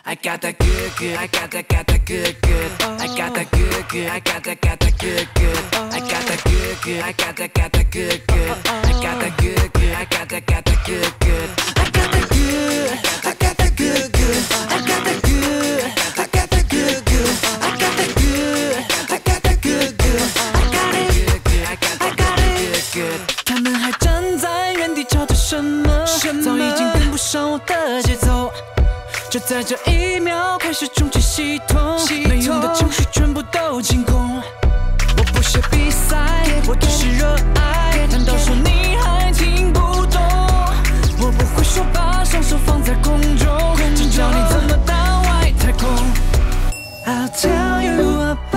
I got that good, good. I got that good, good. I got that good, good. I got that good, good. I got that good, good. I got that good, good. I got that good, good. I got that good, good. I got that good. I got that good, good. I got that good. I got that good, good. I got that good. I got that good, good. I got it. I got it good. 他们还站在原地瞧着什么？早已经跟不上我的节奏。 就在这一秒开始重启系统，没用的程序全部都清空。我不屑比赛，我只是热爱。难道说你还听不懂？我不会说把双手放在空中，请教你怎么到外太空。I'll tell you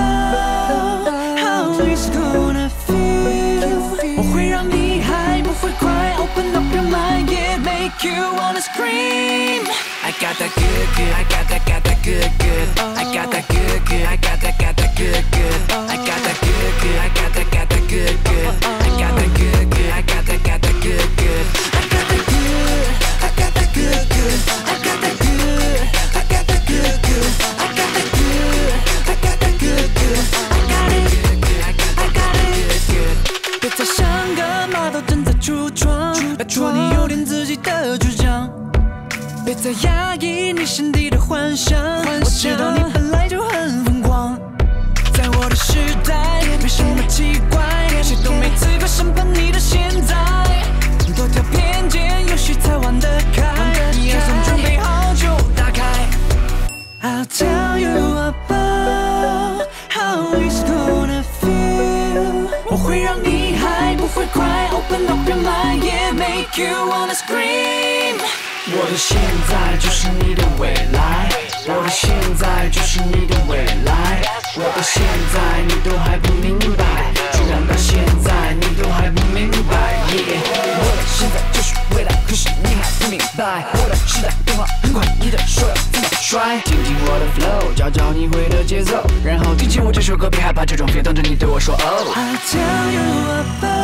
about how it's gonna feel。我会让你嗨，不会快。Open up your mind, yeah, make you wanna scream。 I got that good, good. I got that good, good. I got that good, good. I got that good, good. I got that good, good. I got that good, good. I got that good, good. I got that good, good. I got that good. I got that good, good. I got that good. I got that good, good. I got that good. I got that good, good. I got it. I got it good. 别再像个马都正在橱窗，拜托你有点自己的主张。 别再压抑你心底的幻想，我知道你本来就很疯狂。在我的时代，没什么奇怪，谁都没资格审判你的现在。多条偏见，游戏才玩得开，你还算准备好就打开。I'll tell you about how it's gonna feel。我会让你嗨，不会快。Open up your mind, yeah, make you wanna scream。 我的现在就是你的未来，我的现在就是你的未来，我的现在你都还不明白，居然到现在你都还不明白。Yeah， 我的现在就是未来，可是你还不明白。我的时代变化很快，你的手要怎么甩？听听我的 flow， 找找你会的节奏，然后听起我这首歌，别害怕这种 feel， 等着你对我说哦。I'll tell you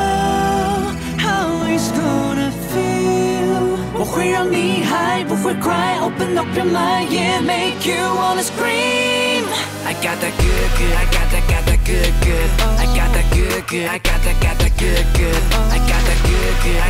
about how it's gonna feel。 我会让你嗨，不会快。Open up your mind, yeah, make you wanna scream. I got that good, good. I got that good, good. I got that good, good. I got that good, good. I got that good, good.